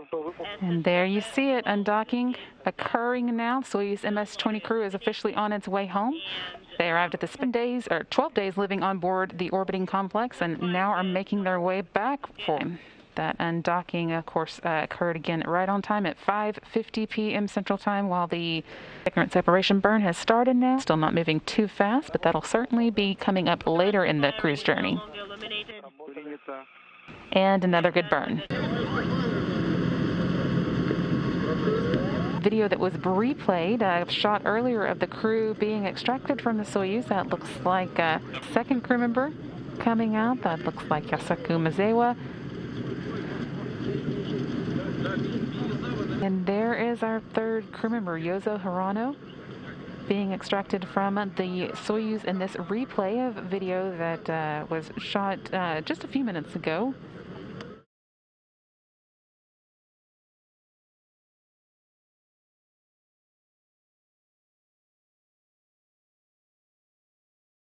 And there you see it, undocking occurring now. Soyuz MS-20 crew is officially on its way home. They arrived at the 12 days living on board the orbiting complex and now are making their way back for that undocking, of course, occurred again right on time at 5:50 p.m. Central Time, while the current separation burn has started now. Still not moving too fast, but that'll certainly be coming up later in the cruise journey. And another good burn. Video that was replayed, shot earlier of the crew being extracted from the Soyuz. That looks like a second crew member coming out. That looks like Yasaku Maezawa. And there is our third crew member, Yozo Hirano, being extracted from the Soyuz in this replay of video that was shot just a few minutes ago.